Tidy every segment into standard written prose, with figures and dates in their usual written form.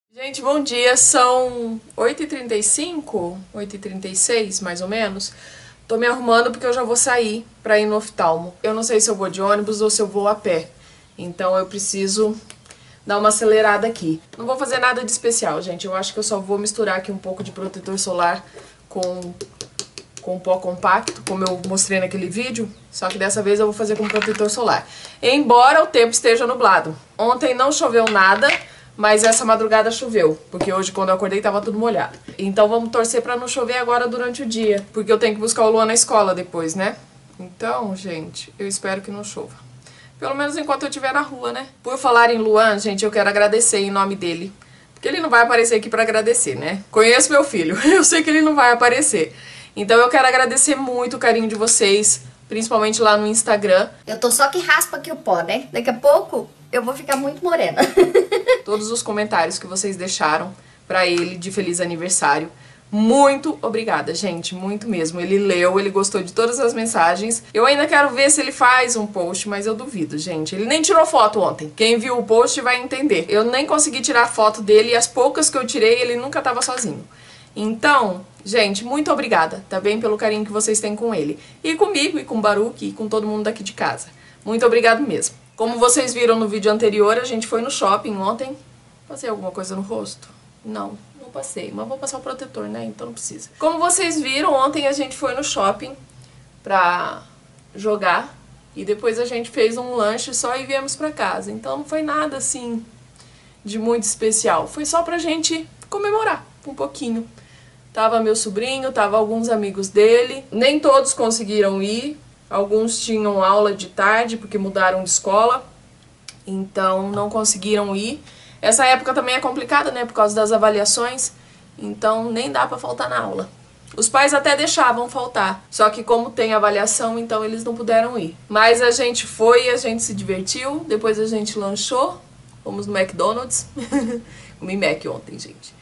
Gente, bom dia, são 8h35, 8h36 mais ou menos. Tô me arrumando porque eu já vou sair pra ir no oftalmo. Eu não sei se eu vou de ônibus ou se eu vou a pé, então eu preciso dar uma acelerada aqui. Não vou fazer nada de especial, gente, eu acho que eu só vou misturar aqui um pouco de protetor solar com pó compacto, como eu mostrei naquele vídeo, só que dessa vez eu vou fazer com protetor solar. Embora o tempo esteja nublado. Ontem não choveu nada, mas essa madrugada choveu, porque hoje quando eu acordei tava tudo molhado. Então vamos torcer pra não chover agora durante o dia, porque eu tenho que buscar o Luan na escola depois, né? Então, gente, eu espero que não chova. Pelo menos enquanto eu estiver na rua, né? Por falar em Luan, gente, eu quero agradecer em nome dele, porque ele não vai aparecer aqui pra agradecer, né? Conheço meu filho, eu sei que ele não vai aparecer. Então eu quero agradecer muito o carinho de vocês, principalmente lá no Instagram. Eu tô só que raspa aqui o pó, né? Daqui a pouco eu vou ficar muito morena. Todos os comentários que vocês deixaram pra ele de feliz aniversário. Muito obrigada, gente, muito mesmo. Ele leu, ele gostou de todas as mensagens. Eu ainda quero ver se ele faz um post, mas eu duvido, gente. Ele nem tirou foto ontem. Quem viu o post vai entender. Eu nem consegui tirar foto dele e as poucas que eu tirei, ele nunca tava sozinho. Então, gente, muito obrigada, tá bem? Pelo carinho que vocês têm com ele. E comigo, e com o Baruque, e com todo mundo daqui de casa. Muito obrigado mesmo. Como vocês viram no vídeo anterior, a gente foi no shopping ontem. Passei alguma coisa no rosto? Não passei, mas vou passar o protetor, né? Então não precisa. Como vocês viram, ontem a gente foi no shopping pra jogar e depois a gente fez um lanche só e viemos pra casa. Então não foi nada assim de muito especial. Foi só pra gente comemorar um pouquinho. Tava meu sobrinho, tava alguns amigos dele. Nem todos conseguiram ir. Alguns tinham aula de tarde porque mudaram de escola. Então não conseguiram ir. Essa época também é complicada, né, por causa das avaliações, então nem dá pra faltar na aula. Os pais até deixavam faltar, só que como tem avaliação, então eles não puderam ir. Mas a gente foi, a gente se divertiu, depois a gente lanchou, fomos no McDonald's, comi Mac ontem, gente.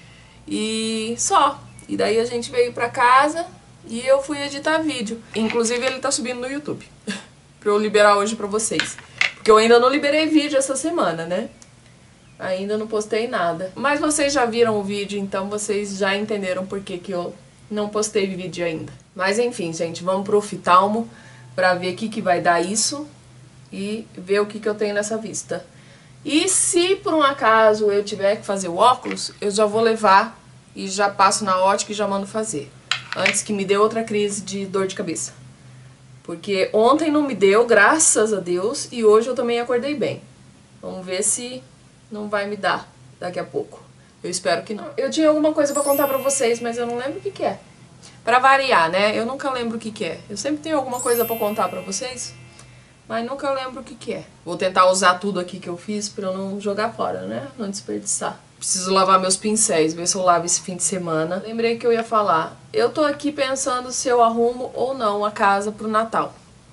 E só, e daí a gente veio pra casa e eu fui editar vídeo. Inclusive ele tá subindo no YouTube, pra eu liberar hoje pra vocês. Porque eu ainda não liberei vídeo essa semana, né? Ainda não postei nada. Mas vocês já viram o vídeo, então vocês já entenderam por que eu não postei vídeo ainda. Mas enfim, gente, vamos pro oftalmo pra ver o que vai dar isso e ver o que eu tenho nessa vista. E se por um acaso eu tiver que fazer o óculos, eu já vou levar e já passo na ótica e já mando fazer. Antes que me dê outra crise de dor de cabeça. Porque ontem não me deu, graças a Deus, e hoje eu também acordei bem. Vamos ver se não vai me dar daqui a pouco. Eu espero que não. Eu tinha alguma coisa pra contar pra vocês, mas eu não lembro o que é. Pra variar, né? Eu nunca lembro o que é. Eu sempre tenho alguma coisa pra contar pra vocês, mas nunca lembro o que é. Vou tentar usar tudo aqui que eu fiz pra eu não jogar fora, né? Não desperdiçar. Preciso lavar meus pincéis, ver se eu lavo esse fim de semana. Lembrei que eu ia falar. Eu tô aqui pensando se eu arrumo ou não a casa pro Natal.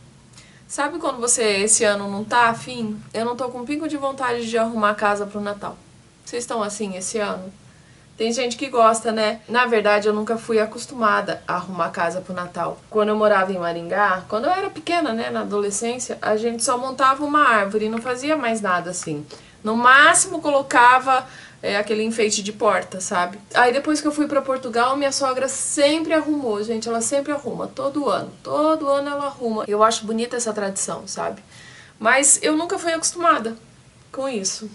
Sabe quando você esse ano não tá afim? Eu não tô com um pingo de vontade de arrumar a casa pro Natal. Vocês estão assim esse ano? Tem gente que gosta, né? Na verdade, eu nunca fui acostumada a arrumar a casa pro Natal. Quando eu morava em Maringá, quando eu era pequena, né, na adolescência, a gente só montava uma árvore e não fazia mais nada assim. No máximo colocava aquele enfeite de porta, sabe? Aí depois que eu fui pra Portugal, minha sogra sempre arrumou, gente, ela sempre arruma, todo ano ela arruma. Eu acho bonita essa tradição, sabe? Mas eu nunca fui acostumada com isso.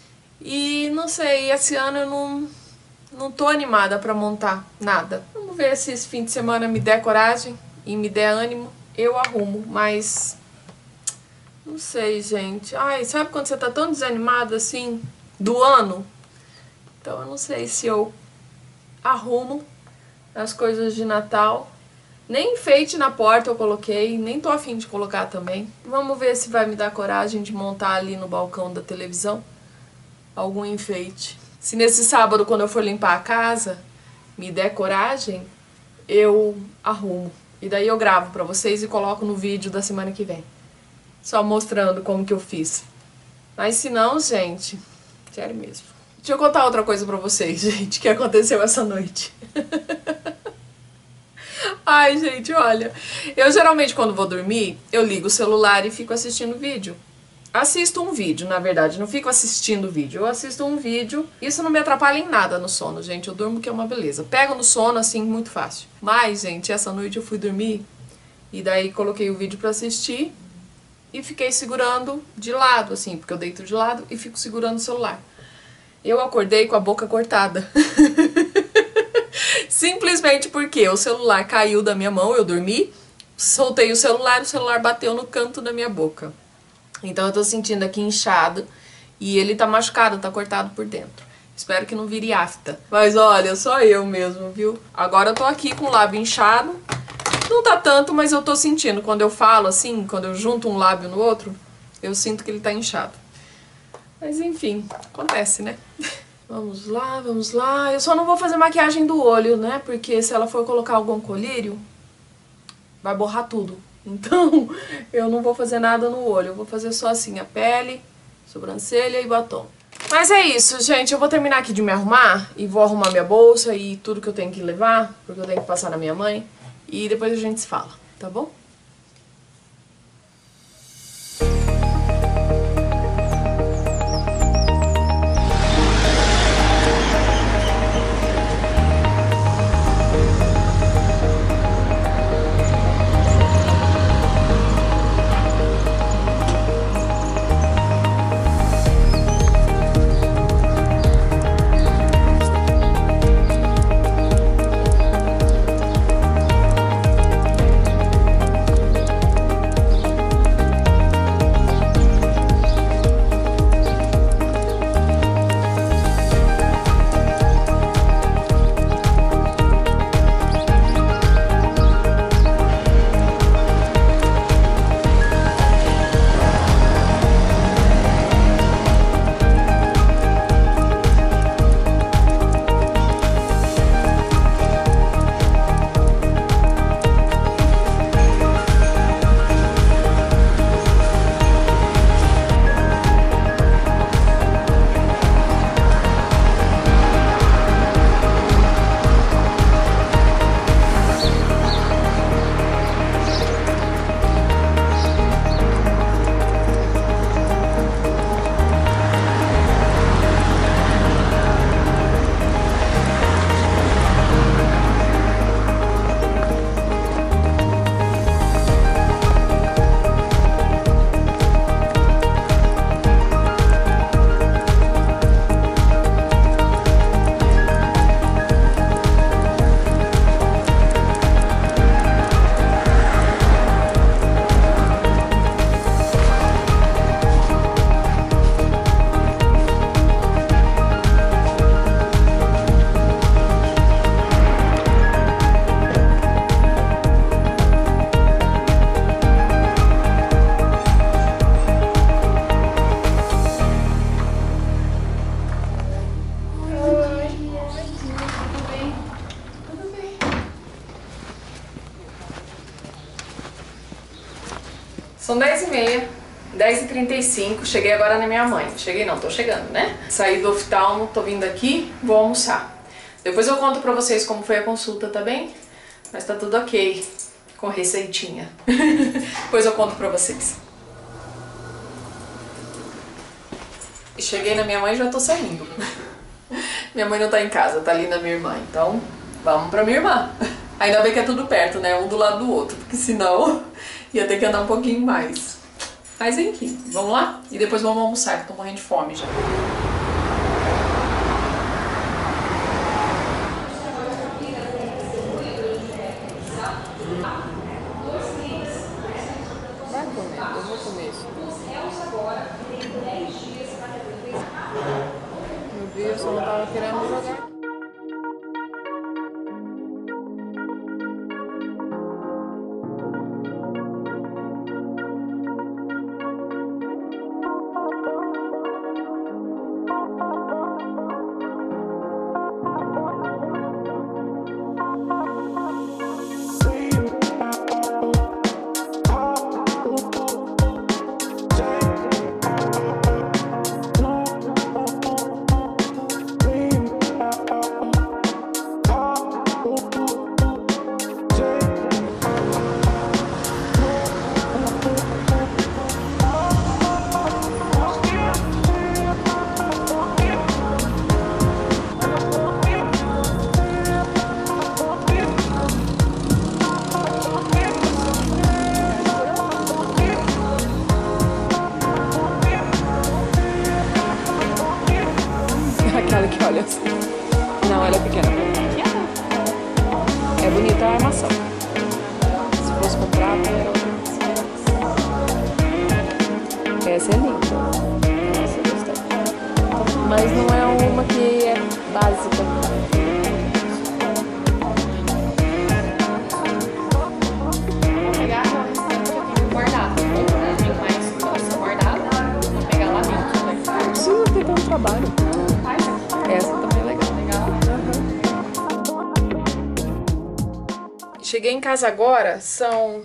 E não sei, esse ano eu não tô animada pra montar nada. Vamos ver se esse fim de semana me der coragem e me der ânimo, eu arrumo, mas não sei, gente. Ai, sabe quando você tá tão desanimado assim do ano? Então eu não sei se eu arrumo as coisas de Natal. Nem enfeite na porta eu coloquei, nem tô afim de colocar também. Vamos ver se vai me dar coragem de montar ali no balcão da televisão algum enfeite. Se nesse sábado, quando eu for limpar a casa, me der coragem, eu arrumo. E daí eu gravo pra vocês e coloco no vídeo da semana que vem. Só mostrando como que eu fiz. Mas se não, gente, sério mesmo. Deixa eu contar outra coisa pra vocês, gente, que aconteceu essa noite. Ai, gente, olha. Eu geralmente, quando vou dormir, eu ligo o celular e fico assistindo vídeo. assisto um vídeo, na verdade, não fico assistindo vídeo, eu assisto um vídeo. Isso não me atrapalha em nada no sono, gente, eu durmo que é uma beleza. Pego no sono, assim, muito fácil. Mas, gente, essa noite eu fui dormir e daí coloquei o vídeo pra assistir e fiquei segurando de lado, assim, porque eu deito de lado e fico segurando o celular. Eu acordei com a boca cortada. Simplesmente porque o celular caiu da minha mão, eu dormi, soltei o celular bateu no canto da minha boca. Então eu tô sentindo aqui inchado e ele tá machucado, tá cortado por dentro. Espero que não vire afta. Mas olha, só eu mesmo, viu? Agora eu tô aqui com o lábio inchado. Não tá tanto, mas eu tô sentindo. Quando eu falo assim, quando eu junto um lábio no outro, eu sinto que ele tá inchado. Mas enfim, acontece, né? Vamos lá, vamos lá. Eu só não vou fazer maquiagem do olho, né? Porque se ela for colocar algum colírio, vai borrar tudo. Então, eu não vou fazer nada no olho. Eu vou fazer só assim, a pele, sobrancelha e batom. Mas é isso, gente. Eu vou terminar aqui de me arrumar e vou arrumar minha bolsa e tudo que eu tenho que levar, porque eu tenho que passar na minha mãe. E depois a gente se fala, tá bom? São 10h30, 10h35, cheguei agora na minha mãe. Cheguei não, tô chegando, né? Saí do oftalmo, tô vindo aqui, vou almoçar. Depois eu conto pra vocês como foi a consulta, tá bem? Mas tá tudo ok, com receitinha. Depois eu conto pra vocês. E cheguei na minha mãe e já tô saindo. Minha mãe não tá em casa, tá ali na minha irmã, então vamos pra minha irmã. Ainda bem que é tudo perto, né? Um do lado do outro, porque senão ia ter que andar um pouquinho mais. Mas enfim, vamos lá? E depois vamos almoçar, que tô morrendo de fome já. Vai comer, eu vou comer isso. Meu Deus, eu só não tava querendo jogar. olha. Não, ela é pequena. É bonita a armação. Se fosse com prata, era outra coisa. Essa é linda. Essa eu gostei. Mas não é uma que é básica. Vou pegar a guardada. Mas se fosse guardada, vou pegar lá dentro. Não precisa ter tanto trabalho. Essa também é legal. Cheguei em casa agora, são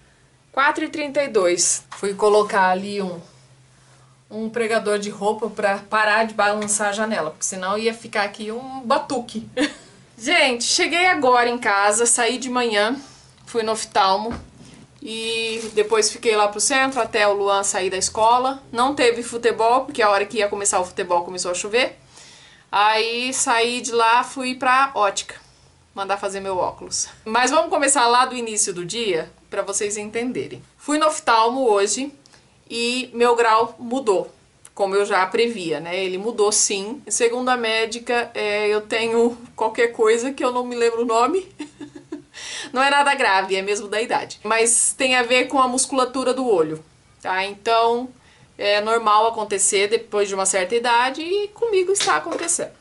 4h32. Fui colocar ali um pregador de roupa pra parar de balançar a janela, porque senão ia ficar aqui um batuque. Gente, cheguei agora em casa, saí de manhã, fui no oftalmo e depois fiquei lá pro centro até o Luan sair da escola. Não teve futebol, porque a hora que ia começar o futebol começou a chover. Aí saí de lá, fui pra ótica, mandar fazer meu óculos. Mas vamos começar lá do início do dia, pra vocês entenderem. Fui no oftalmo hoje e meu grau mudou, como eu já previa, né? Ele mudou sim. Segundo a médica, eu tenho qualquer coisa que eu não me lembro o nome. Não é nada grave, é mesmo da idade. Mas tem a ver com a musculatura do olho, tá? Então é normal acontecer depois de uma certa idade e comigo está acontecendo.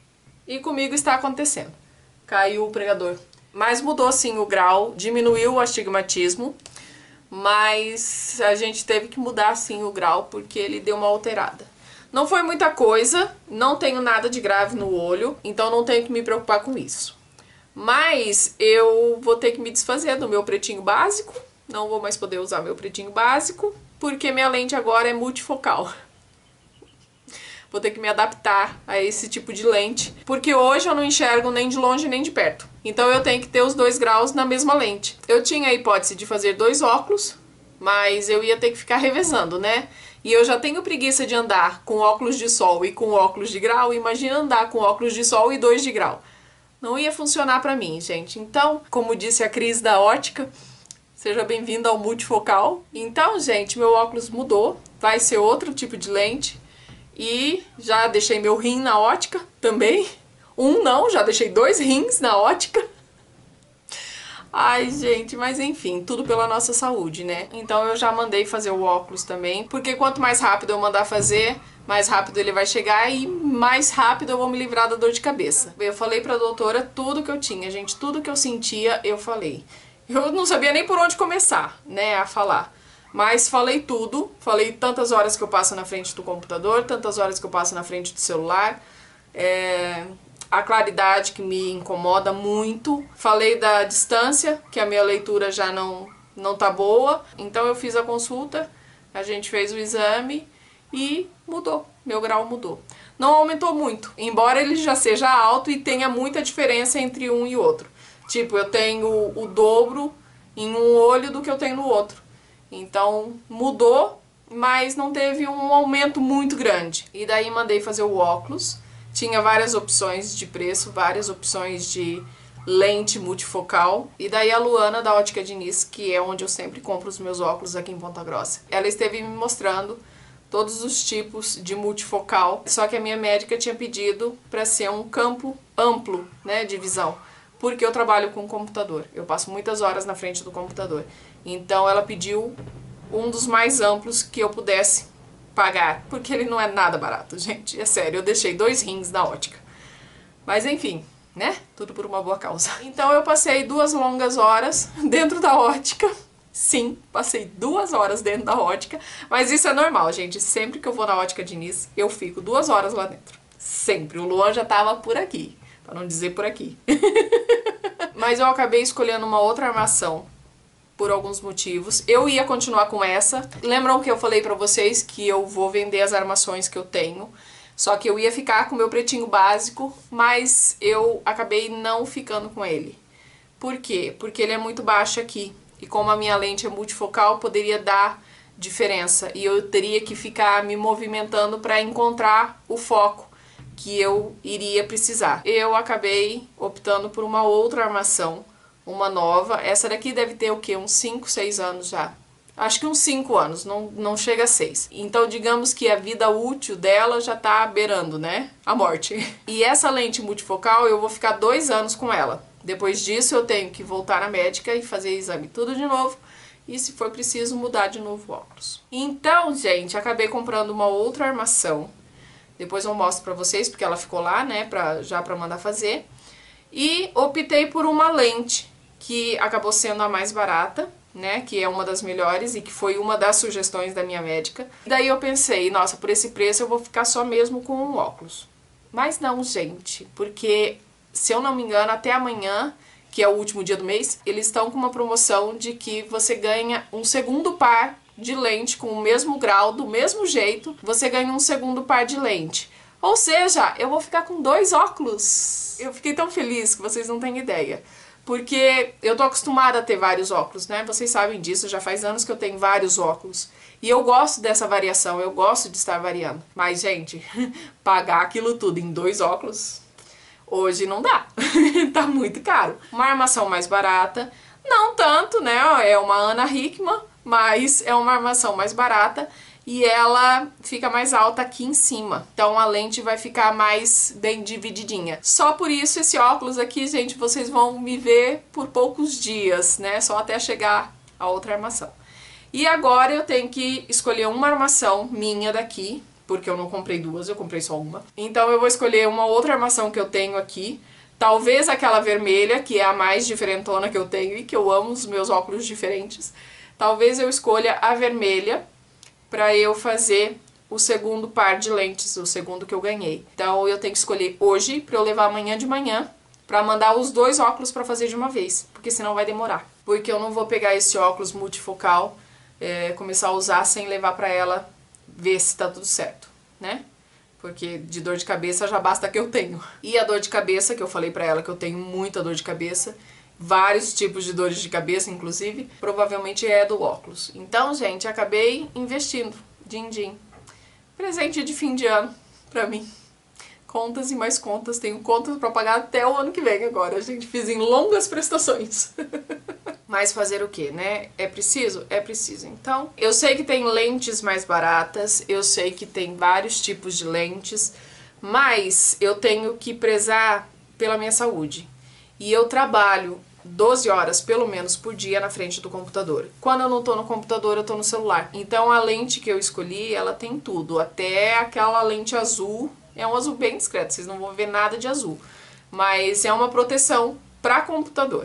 Caiu o pregador. Mas mudou sim o grau, diminuiu o astigmatismo, mas a gente teve que mudar sim o grau porque ele deu uma alterada. Não foi muita coisa, não tenho nada de grave no olho, então não tenho que me preocupar com isso. Mas eu vou ter que me desfazer do meu pretinho básico, não vou mais poder usar meu pretinho básico, porque minha lente agora é multifocal. Vou ter que me adaptar a esse tipo de lente, porque hoje eu não enxergo nem de longe nem de perto. Então eu tenho que ter os 2 graus na mesma lente. Eu tinha a hipótese de fazer 2 óculos, mas eu ia ter que ficar revezando, né? E eu já tenho preguiça de andar com óculos de sol e com óculos de grau. Imagina andar com óculos de sol e 2 de grau. Não ia funcionar pra mim, gente. Então, como disse a Cris da ótica, seja bem-vinda ao multifocal. Então, gente, meu óculos mudou. Vai ser outro tipo de lente. E já deixei meu rim na ótica também. Já deixei 2 rins na ótica. Ai, gente, mas enfim, tudo pela nossa saúde, né? Então eu já mandei fazer o óculos também, porque quanto mais rápido eu mandar fazer, mais rápido ele vai chegar e mais rápido eu vou me livrar da dor de cabeça. Eu falei pra doutora tudo que eu tinha, gente, tudo que eu sentia, eu falei. Eu não sabia nem por onde começar, né, a falar. Mas falei tudo, falei tantas horas que eu passo na frente do computador, tantas horas que eu passo na frente do celular, a claridade que me incomoda muito, falei da distância, que a minha leitura já não tá boa, então eu fiz a consulta, a gente fez o exame e mudou, meu grau mudou. Não aumentou muito, embora ele já seja alto e tenha muita diferença entre um e outro. Tipo, eu tenho o dobro em um olho do que eu tenho no outro. Então mudou, mas não teve um aumento muito grande. E daí mandei fazer o óculos. Tinha várias opções de preço, várias opções de lente multifocal. E daí a Luana da Ótica Diniz, que é onde eu sempre compro os meus óculos aqui em Ponta Grossa, ela esteve me mostrando todos os tipos de multifocal. Só que a minha médica tinha pedido para ser um campo amplo, né, de visão. Porque eu trabalho com computador, eu passo muitas horas na frente do computador. Então ela pediu um dos mais amplos que eu pudesse pagar, porque ele não é nada barato, gente, é sério, eu deixei 2 rins na ótica. Mas enfim, né, tudo por uma boa causa. Então eu passei 2 longas horas dentro da ótica, sim, passei 2 horas dentro da ótica, mas isso é normal, gente, sempre que eu vou na Ótica Diniz, eu fico 2 horas lá dentro, sempre, o Luan já tava por aqui. Pra não dizer por aqui. Mas eu acabei escolhendo uma outra armação por alguns motivos. Eu ia continuar com essa. Lembram que eu falei pra vocês que eu vou vender as armações que eu tenho? Só que eu ia ficar com o meu pretinho básico, mas eu acabei não ficando com ele. Por quê? Porque ele é muito baixo aqui. E como a minha lente é multifocal, poderia dar diferença. E eu teria que ficar me movimentando pra encontrar o foco que eu iria precisar. Eu acabei optando por uma outra armação, uma nova. Essa daqui deve ter o quê? Uns 5, 6 anos já. acho que uns 5 anos, não chega a 6. Então digamos que a vida útil dela já tá beirando, né, a morte. E essa lente multifocal eu vou ficar 2 anos com ela. Depois disso eu tenho que voltar na médica e fazer exame tudo de novo. E se for preciso mudar de novo o óculos. Então, gente, acabei comprando uma outra armação. Depois eu mostro pra vocês, porque ela ficou lá, né, já pra mandar fazer. E optei por uma lente, que acabou sendo a mais barata, né, que é uma das melhores e que foi uma das sugestões da minha médica. Daí eu pensei, nossa, por esse preço eu vou ficar só mesmo com um óculos. Mas não, gente, porque, se eu não me engano, até amanhã, que é o último dia do mês, eles estão com uma promoção de que você ganha um segundo par de lente com o mesmo grau, do mesmo jeito, você ganha um segundo par de lente. Ou seja, eu vou ficar com 2 óculos. Eu fiquei tão feliz que vocês não têm ideia. Porque eu tô acostumada a ter vários óculos, né? Vocês sabem disso, já faz anos que eu tenho vários óculos. E eu gosto dessa variação, eu gosto de estar variando. Mas, gente, pagar aquilo tudo em 2 óculos, hoje não dá. Tá muito caro. Uma armação mais barata, não tanto, né? É uma Ana Hickman, mas é uma armação mais barata. E ela fica mais alta aqui em cima. Então a lente vai ficar mais bem divididinha. Só por isso esse óculos aqui, gente, vocês vão me ver por poucos dias, né? Só até chegar a outra armação. E agora eu tenho que escolher uma armação minha daqui, porque eu não comprei 2, eu comprei só uma. Então eu vou escolher uma outra armação que eu tenho aqui. Talvez aquela vermelha, que é a mais diferentona que eu tenho e que eu amo os meus óculos diferentes. Talvez eu escolha a vermelha para eu fazer o segundo par de lentes, o segundo que eu ganhei. Então eu tenho que escolher hoje para eu levar amanhã de manhã para mandar os 2 óculos para fazer de uma vez, porque senão vai demorar. Porque eu não vou pegar esse óculos multifocal, começar a usar sem levar para ela ver se tá tudo certo, né? Porque de dor de cabeça já basta que eu tenho. E a dor de cabeça, que eu falei pra ela que eu tenho muita dor de cabeça, vários tipos de dores de cabeça, inclusive, provavelmente é do óculos. Então, gente, acabei investindo. Din-din. Presente de fim de ano pra mim. Contas e mais contas. Tenho contas pra pagar até o ano que vem agora. Gente, fiz em longas prestações. Mas fazer o que, né? É preciso? É preciso. Então, eu sei que tem lentes mais baratas, eu sei que tem vários tipos de lentes, mas eu tenho que prezar pela minha saúde. E eu trabalho 12 horas, pelo menos, por dia na frente do computador. Quando eu não tô no computador, eu tô no celular. Então, a lente que eu escolhi, ela tem tudo. Até aquela lente azul, é um azul bem discreto, vocês não vão ver nada de azul. Mas é uma proteção para computador.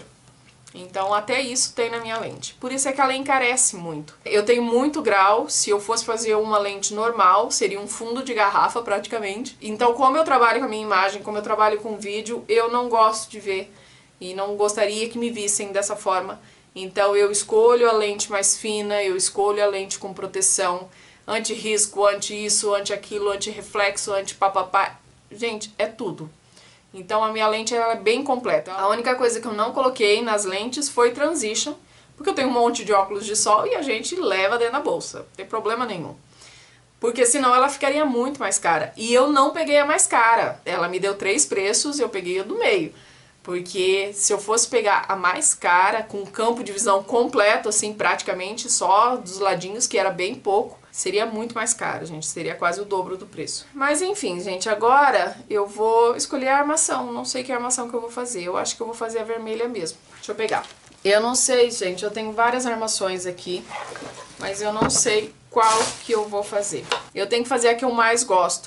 Então até isso tem na minha lente. Por isso é que ela encarece muito. Eu tenho muito grau, se eu fosse fazer uma lente normal, seria um fundo de garrafa praticamente. Então como eu trabalho com a minha imagem, como eu trabalho com vídeo, eu não gosto de ver e não gostaria que me vissem dessa forma. Então eu escolho a lente mais fina, eu escolho a lente com proteção, anti-risco, anti-isso, anti-aquilo, anti-reflexo, anti-papapá. Gente, é tudo. Então a minha lente ela é bem completa. A única coisa que eu não coloquei nas lentes foi transition, porque eu tenho um monte de óculos de sol e a gente leva dentro da bolsa, não tem problema nenhum. Porque senão ela ficaria muito mais cara. E eu não peguei a mais cara. Ela me deu 3 preços, eu peguei a do meio. Porque se eu fosse pegar a mais cara, com campo de visão completo, assim, praticamente, só dos ladinhos, que era bem pouco, seria muito mais caro, gente. Seria quase o dobro do preço. Mas enfim, gente, agora eu vou escolher a armação. Não sei que armação que eu vou fazer. Eu acho que eu vou fazer a vermelha mesmo. Deixa eu pegar. Eu não sei, gente. Eu tenho várias armações aqui, mas eu não sei qual que eu vou fazer. Eu tenho que fazer a que eu mais gosto.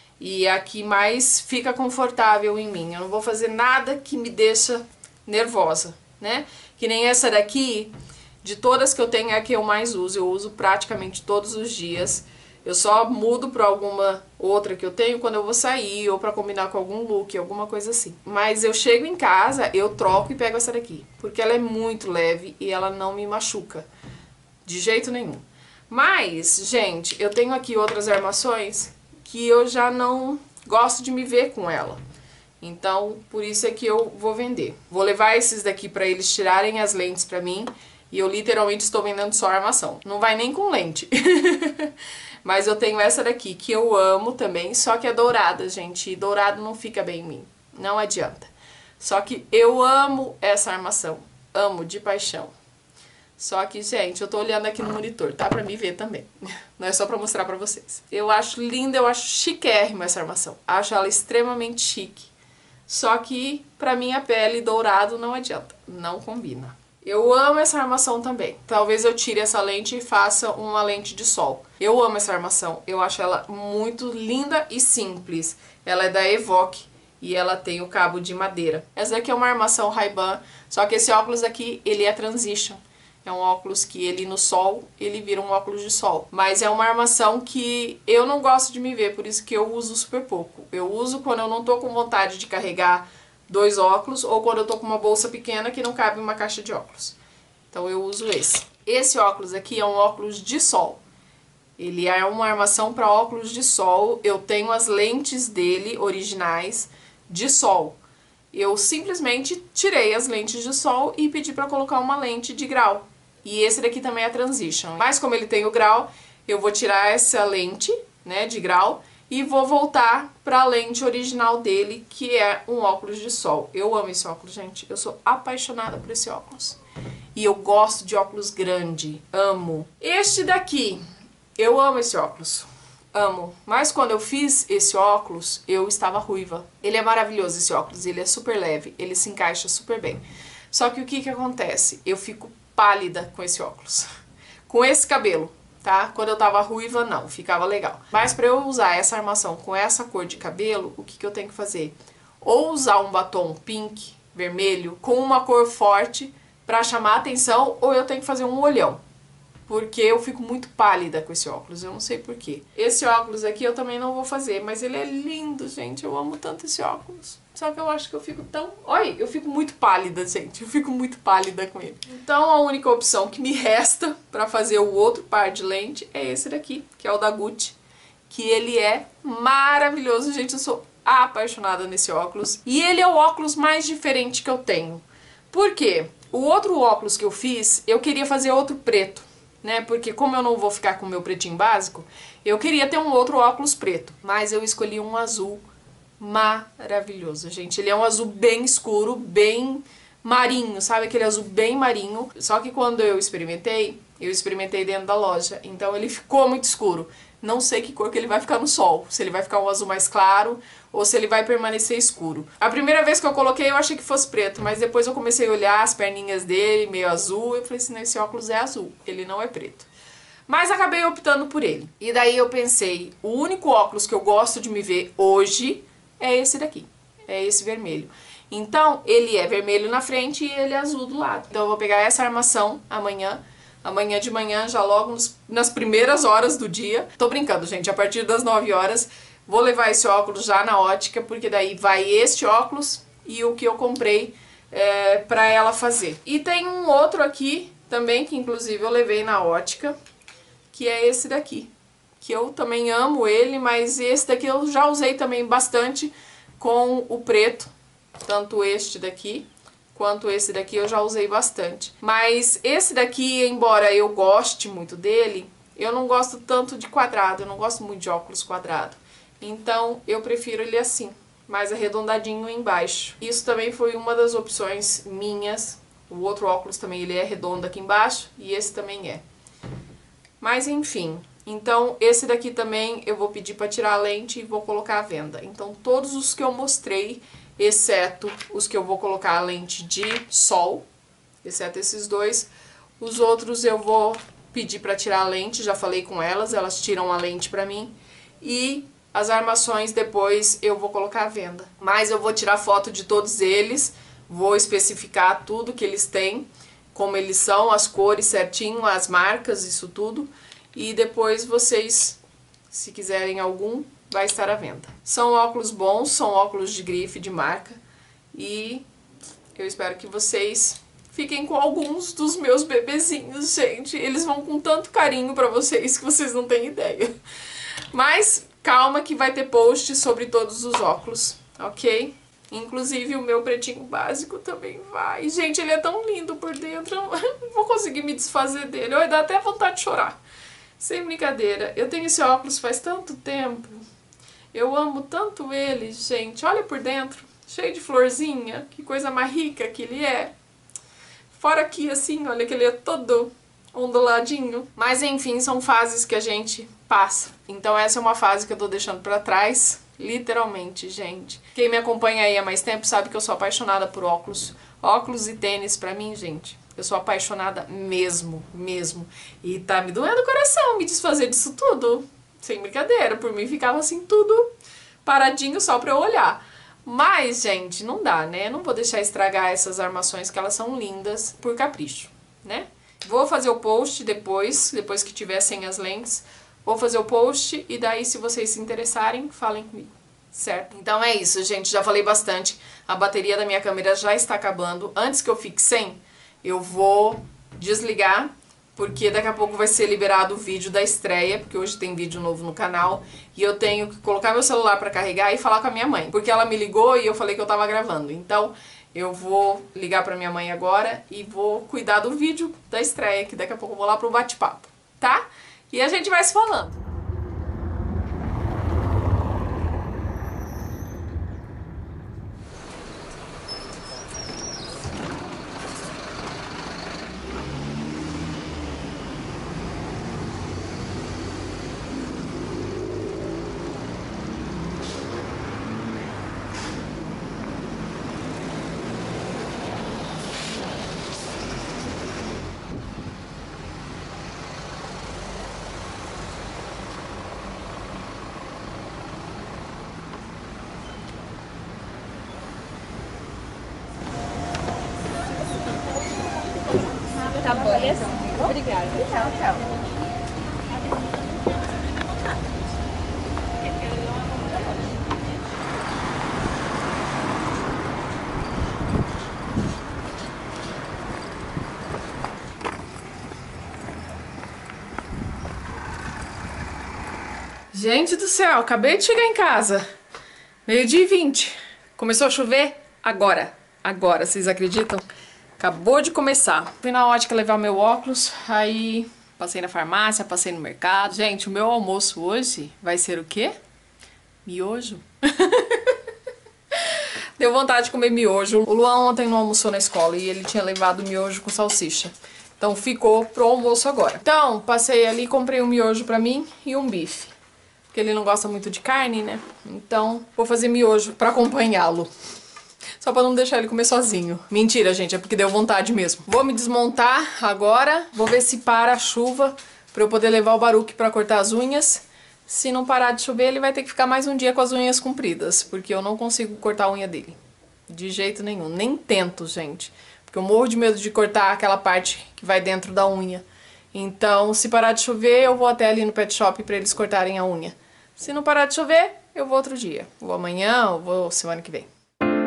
E a que mais fica confortável em mim. Eu não vou fazer nada que me deixa nervosa, né? Que nem essa daqui, de todas que eu tenho, é a que eu mais uso. Eu uso praticamente todos os dias. Eu só mudo pra alguma outra que eu tenho quando eu vou sair, ou pra combinar com algum look, alguma coisa assim. Mas eu chego em casa, eu troco e pego essa daqui. Porque ela é muito leve e ela não me machuca. De jeito nenhum. Mas, gente, eu tenho aqui outras armações que eu já não gosto de me ver com ela. Então, por isso é que eu vou vender. Vou levar esses daqui pra eles tirarem as lentes pra mim. E eu literalmente estou vendendo só a armação. Não vai nem com lente. Mas eu tenho essa daqui, que eu amo também. Só que é dourada, gente. E dourado não fica bem em mim. Não adianta. Só que eu amo essa armação. Amo de paixão. Só que, gente, eu tô olhando aqui no monitor, tá? Pra me ver também. Não é só pra mostrar pra vocês. Eu acho linda, eu acho chiquérrima essa armação. Acho ela extremamente chique. Só que, pra minha pele, dourado não adianta. Não combina. Eu amo essa armação também. Talvez eu tire essa lente e faça uma lente de sol. Eu amo essa armação. Eu acho ela muito linda e simples. Ela é da Evoque e ela tem o cabo de madeira. Essa daqui é uma armação Ray-Ban, só que esse óculos aqui, ele é Transition. É um óculos que ele no sol, ele vira um óculos de sol. Mas é uma armação que eu não gosto de me ver, por isso que eu uso super pouco. Eu uso quando eu não tô com vontade de carregar 2 óculos ou quando eu tô com uma bolsa pequena que não cabe em uma caixa de óculos. Então eu uso esse. Esse óculos aqui é um óculos de sol. Ele é uma armação para óculos de sol. Eu tenho as lentes dele originais de sol. Eu simplesmente tirei as lentes de sol e pedi para colocar uma lente de grau. E esse daqui também é Transition. Mas como ele tem o grau, eu vou tirar essa lente, né, de grau e vou voltar para a lente original dele, que é um óculos de sol. Eu amo esse óculos, gente. Eu sou apaixonada por esse óculos. E eu gosto de óculos grande. Amo. Este daqui, eu amo esse óculos. Amo. Mas quando eu fiz esse óculos, eu estava ruiva. Ele é maravilhoso, esse óculos. Ele é super leve. Ele se encaixa super bem. Só que o que acontece? Eu fico pálida com esse óculos. Com esse cabelo, tá? Quando eu tava ruiva, não. Ficava legal. Mas pra eu usar essa armação com essa cor de cabelo, o que eu tenho que fazer? Ou usar um batom pink, vermelho, com uma cor forte pra chamar atenção, ou eu tenho que fazer um olhão. Porque eu fico muito pálida com esse óculos, eu não sei porquê. Esse óculos aqui eu também não vou fazer, mas ele é lindo, gente. Eu amo tanto esse óculos. Só que eu acho que eu fico tão... Olha, eu fico muito pálida, gente. Eu fico muito pálida com ele. Então a única opção que me resta pra fazer o outro par de lente é esse daqui, que é o da Gucci. Que ele é maravilhoso, gente. Eu sou apaixonada nesse óculos. E ele é o óculos mais diferente que eu tenho. Por quê? O outro óculos que eu fiz, eu queria fazer outro preto. Né? Porque como eu não vou ficar com o meu pretinho básico, eu queria ter um outro óculos preto. Mas eu escolhi um azul maravilhoso, gente. Ele é um azul bem escuro, bem marinho, sabe? Aquele azul bem marinho. Só que quando eu experimentei dentro da loja. Então ele ficou muito escuro. Não sei que cor que ele vai ficar no sol. Se ele vai ficar um azul mais claro ou se ele vai permanecer escuro. A primeira vez que eu coloquei eu achei que fosse preto, mas depois eu comecei a olhar as perninhas dele, meio azul, e eu falei assim, não, esse óculos é azul, ele não é preto. Mas acabei optando por ele. E daí eu pensei, o único óculos que eu gosto de me ver hoje é esse daqui, é esse vermelho. Então ele é vermelho na frente e ele é azul do lado. Então eu vou pegar essa armação amanhã de manhã, já logo nas primeiras horas do dia. Tô brincando, gente, a partir das 9 horas vou levar esse óculos já na ótica, porque daí vai este óculos e o que eu comprei pra ela fazer. E tem um outro aqui também, que inclusive eu levei na ótica, que é esse daqui. Que eu também amo ele, mas esse daqui eu já usei também bastante com o preto. Tanto este daqui quanto esse daqui eu já usei bastante. Mas esse daqui, embora eu goste muito dele, eu não gosto tanto de quadrado, eu não gosto muito de óculos quadrado. Então eu prefiro ele assim, mais arredondadinho embaixo. Isso também foi uma das opções minhas. O outro óculos também ele é redondo aqui embaixo e esse também é. Mas enfim, então esse daqui também eu vou pedir para tirar a lente e vou colocar à venda. Então todos os que eu mostrei, exceto os que eu vou colocar a lente de sol, exceto esses dois, os outros eu vou pedir para tirar a lente, já falei com elas, elas tiram a lente para mim, e as armações depois eu vou colocar à venda. Mas eu vou tirar foto de todos eles, vou especificar tudo que eles têm, como eles são, as cores certinho, as marcas, isso tudo, e depois vocês, se quiserem algum, vai estar à venda. São óculos bons, são óculos de grife, de marca, e eu espero que vocês fiquem com alguns dos meus bebezinhos, gente. Eles vão com tanto carinho pra vocês que vocês não têm ideia. Mas calma que vai ter post sobre todos os óculos, ok? Inclusive o meu pretinho básico também vai. Gente, ele é tão lindo por dentro, eu não vou conseguir me desfazer dele. Vai dar até vontade de chorar. Sem brincadeira, eu tenho esse óculos faz tanto tempo. Eu amo tanto ele, gente. Olha por dentro, cheio de florzinha. Que coisa mais rica que ele é. Fora aqui, assim, olha que ele é todo onduladinho. Mas enfim, são fases que a gente passa. Então essa é uma fase que eu tô deixando pra trás, literalmente, gente. Quem me acompanha aí há mais tempo sabe que eu sou apaixonada por óculos. Óculos e tênis pra mim, gente. Eu sou apaixonada mesmo, mesmo. E tá me doendo o coração me desfazer disso tudo. Sem brincadeira, por mim ficava assim tudo paradinho só pra eu olhar. Mas, gente, não dá, né? Não vou deixar estragar essas armações que elas são lindas por capricho, né? Vou fazer o post depois que tiver sem as lentes. Vou fazer o post e daí, se vocês se interessarem, falem comigo, certo? Então é isso, gente. Já falei bastante. A bateria da minha câmera já está acabando. Antes que eu fique sem, eu vou desligar, porque daqui a pouco vai ser liberado o vídeo da estreia, porque hoje tem vídeo novo no canal, e eu tenho que colocar meu celular pra carregar e falar com a minha mãe, porque ela me ligou e eu falei que eu tava gravando. Então, eu vou ligar pra minha mãe agora e vou cuidar do vídeo da estreia, que daqui a pouco eu vou lá pro bate-papo, tá? E a gente vai se falando. Tá bom. Obrigada. Tchau, tchau. Gente do céu, acabei de chegar em casa. 12h20. Começou a chover agora. Agora, vocês acreditam? Acabou de começar. Fui na ótica levar meu óculos, aí passei na farmácia, passei no mercado. Gente, o meu almoço hoje vai ser o quê? Miojo. Deu vontade de comer miojo. O Luan ontem não almoçou na escola e ele tinha levado miojo com salsicha. Então ficou pro almoço agora. Então, passei ali, comprei um miojo pra mim e um bife. Porque ele não gosta muito de carne, né? Então, vou fazer miojo pra acompanhá-lo. Só pra não deixar ele comer sozinho. Mentira, gente, é porque deu vontade mesmo. Vou me desmontar agora. Vou ver se para a chuva pra eu poder levar o Baruque pra cortar as unhas. Se não parar de chover, ele vai ter que ficar mais um dia com as unhas compridas. Porque eu não consigo cortar a unha dele. De jeito nenhum. Nem tento, gente. Porque eu morro de medo de cortar aquela parte que vai dentro da unha. Então, se parar de chover, eu vou até ali no pet shop pra eles cortarem a unha. Se não parar de chover, eu vou outro dia. Vou amanhã ou vou semana que vem.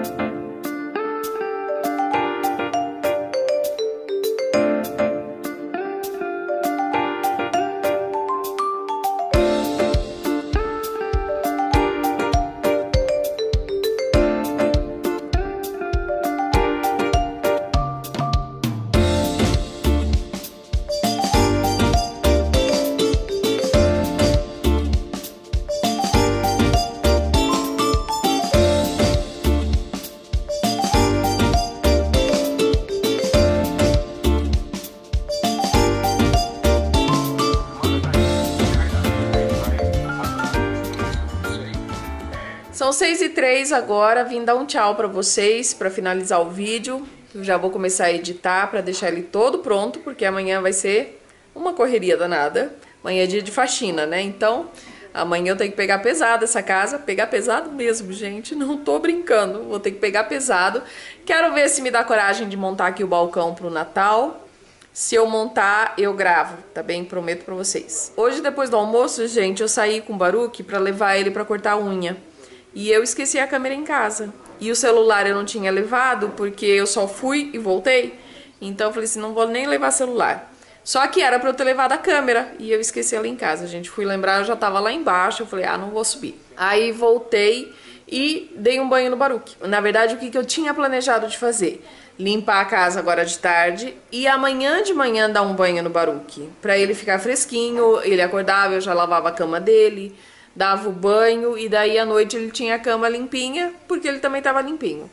São 6h03 agora, vim dar um tchau pra vocês, pra finalizar o vídeo. Eu já vou começar a editar pra deixar ele todo pronto, porque amanhã vai ser uma correria danada. Amanhã é dia de faxina, né? Então, amanhã eu tenho que pegar pesado essa casa. Pegar pesado mesmo, gente, não tô brincando. Vou ter que pegar pesado. Quero ver se me dá coragem de montar aqui o balcão pro Natal. Se eu montar, eu gravo, tá bem? Prometo pra vocês. Hoje, depois do almoço, gente, eu saí com o Baruque pra levar ele pra cortar a unha. E eu esqueci a câmera em casa. E o celular eu não tinha levado, porque eu só fui e voltei. Então eu falei assim, não vou nem levar celular. Só que era pra eu ter levado a câmera. E eu esqueci ela em casa, gente. Fui lembrar, eu já tava lá embaixo. Eu falei, ah, não vou subir. Aí voltei e dei um banho no Baruque. Na verdade, o que eu tinha planejado de fazer? Limpar a casa agora de tarde e amanhã de manhã dar um banho no Baruque. Pra ele ficar fresquinho, ele acordava, eu já lavava a cama dele, dava o banho e daí à noite ele tinha a cama limpinha, porque ele também tava limpinho.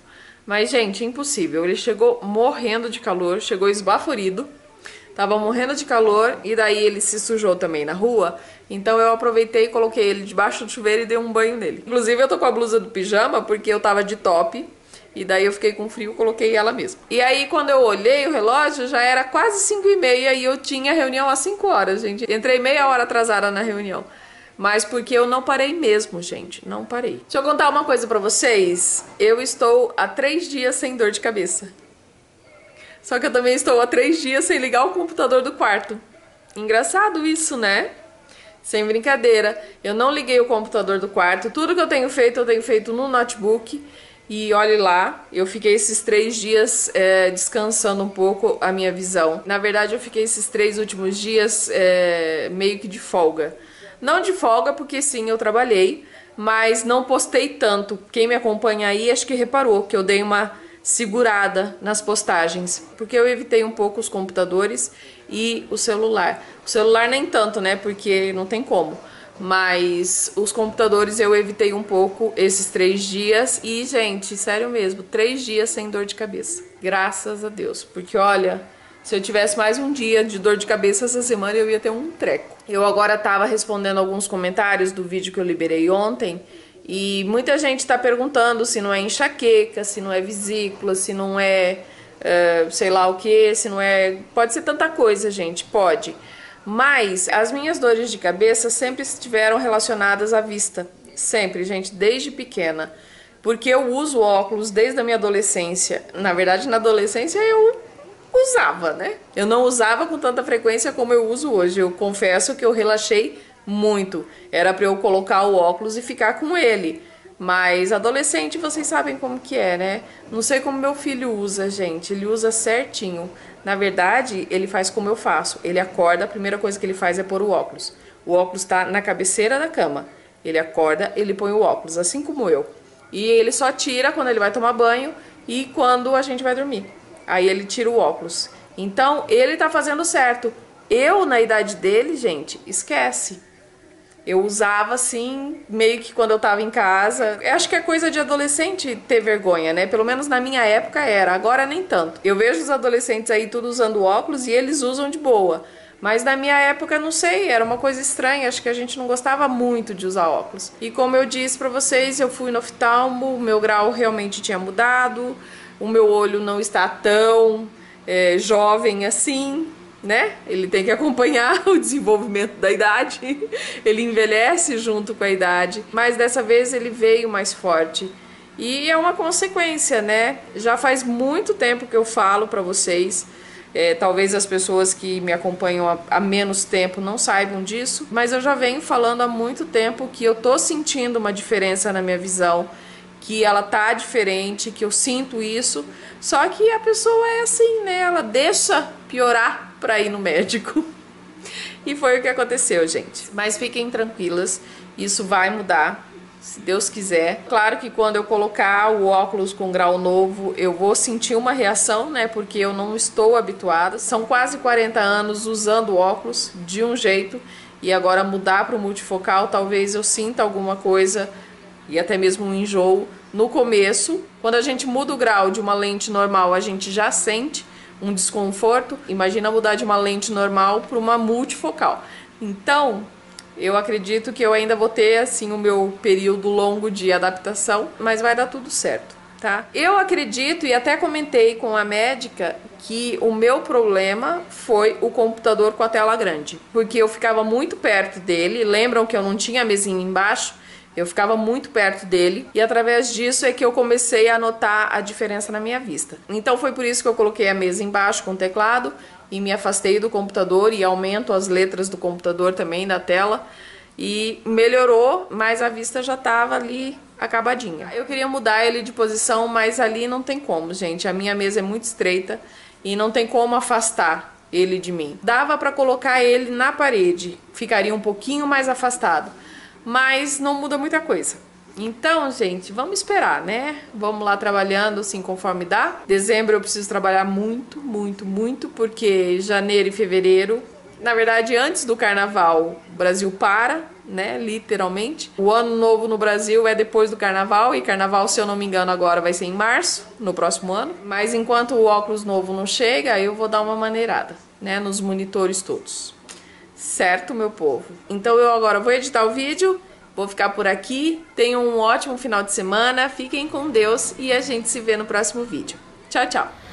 Mas, gente, impossível. Ele chegou morrendo de calor, chegou esbaforido. Tava morrendo de calor e daí ele se sujou também na rua. Então eu aproveitei e coloquei ele debaixo do chuveiro e dei um banho nele. Inclusive eu tô com a blusa do pijama porque eu tava de top. E daí eu fiquei com frio, coloquei ela mesmo. E aí quando eu olhei o relógio já era quase 5h30 e eu tinha reunião às 5 horas, gente. Entrei meia hora atrasada na reunião. Mas porque eu não parei mesmo, gente. Não parei. Deixa eu contar uma coisa pra vocês. Eu estou há 3 dias sem dor de cabeça. Só que eu também estou há 3 dias sem ligar o computador do quarto. Engraçado isso, né? Sem brincadeira. Eu não liguei o computador do quarto. Tudo que eu tenho feito no notebook. E olhe lá, eu fiquei esses 3 dias descansando um pouco a minha visão. Na verdade, eu fiquei esses 3 últimos dias meio que de folga. Não de folga, porque sim, eu trabalhei. Mas não postei tanto. Quem me acompanha aí, acho que reparou que eu dei uma segurada nas postagens, porque eu evitei um pouco os computadores e o celular. O celular nem tanto, né, porque não tem como, mas os computadores eu evitei um pouco esses 3 dias e, gente, sério mesmo, 3 dias sem dor de cabeça, graças a Deus, porque olha, se eu tivesse mais um dia de dor de cabeça essa semana eu ia ter um treco. Eu agora tava respondendo alguns comentários do vídeo que eu liberei ontem. E muita gente está perguntando se não é enxaqueca, se não é vesícula, se não é sei lá o que, se não é... Pode ser tanta coisa, gente, pode. Mas as minhas dores de cabeça sempre estiveram relacionadas à vista. Sempre, gente, desde pequena. Porque eu uso óculos desde a minha adolescência. Na verdade, na adolescência eu usava, né? Eu não usava com tanta frequência como eu uso hoje. Eu confesso que eu relaxei muito. Era para eu colocar o óculos e ficar com ele. Mas adolescente, vocês sabem como que é, né? Não sei como meu filho usa, gente. Ele usa certinho. Na verdade, ele faz como eu faço. Ele acorda, a primeira coisa que ele faz é pôr o óculos. O óculos está na cabeceira da cama. Ele acorda, ele põe o óculos, assim como eu. E ele só tira quando ele vai tomar banho e quando a gente vai dormir. Aí ele tira o óculos. Então, ele tá fazendo certo. Eu, na idade dele, gente, esquece. Eu usava assim, meio que quando eu tava em casa. Eu acho que é coisa de adolescente ter vergonha, né? Pelo menos na minha época era, agora nem tanto. Eu vejo os adolescentes aí tudo usando óculos e eles usam de boa. Mas na minha época, não sei, era uma coisa estranha. Acho que a gente não gostava muito de usar óculos. E como eu disse pra vocês, eu fui no oftalmo, o meu grau realmente tinha mudado. O meu olho não está tão jovem assim, né? Ele tem que acompanhar o desenvolvimento da idade, ele envelhece junto com a idade, mas dessa vez ele veio mais forte. E é uma consequência, né? Já faz muito tempo que eu falo pra vocês, talvez as pessoas que me acompanham há menos tempo não saibam disso, mas eu já venho falando há muito tempo que eu tô sentindo uma diferença na minha visão, que ela tá diferente, que eu sinto isso, só que a pessoa é assim, né? Ela deixa piorar pra ir no médico. E foi o que aconteceu, gente. Mas fiquem tranquilas, isso vai mudar, se Deus quiser. Claro que quando eu colocar o óculos com grau novo, eu vou sentir uma reação, né? Porque eu não estou habituada. São quase 40 anos usando óculos de um jeito, e agora mudar para o multifocal, talvez eu sinta alguma coisa, e até mesmo um enjoo. No começo, quando a gente muda o grau de uma lente normal, a gente já sente um desconforto. Imagina mudar de uma lente normal para uma multifocal. Então, eu acredito que eu ainda vou ter assim o meu período longo de adaptação, mas vai dar tudo certo, tá? Eu acredito, e até comentei com a médica, que o meu problema foi o computador com a tela grande, porque eu ficava muito perto dele. Lembram que eu não tinha a mesinha embaixo? Eu ficava muito perto dele e através disso é que eu comecei a notar a diferença na minha vista. Então foi por isso que eu coloquei a mesa embaixo com o teclado e me afastei do computador e aumento as letras do computador também na tela, e melhorou, mas a vista já estava ali acabadinha. Eu queria mudar ele de posição, mas ali não tem como, gente. A minha mesa é muito estreita e não tem como afastar ele de mim. Dava para colocar ele na parede, ficaria um pouquinho mais afastado, mas não muda muita coisa. Então, gente, vamos esperar, né? Vamos lá trabalhando assim conforme dá. Dezembro eu preciso trabalhar muito, muito, muito, porque janeiro e fevereiro, na verdade, antes do carnaval, o Brasil para, né? Literalmente. O ano novo no Brasil é depois do carnaval, e carnaval, se eu não me engano, agora vai ser em março, no próximo ano. Mas enquanto o óculos novo não chega, eu vou dar uma maneirada, né? Nos monitores todos. Certo, meu povo? Então eu agora vou editar o vídeo, vou ficar por aqui. Tenham um ótimo final de semana, fiquem com Deus e a gente se vê no próximo vídeo. Tchau, tchau!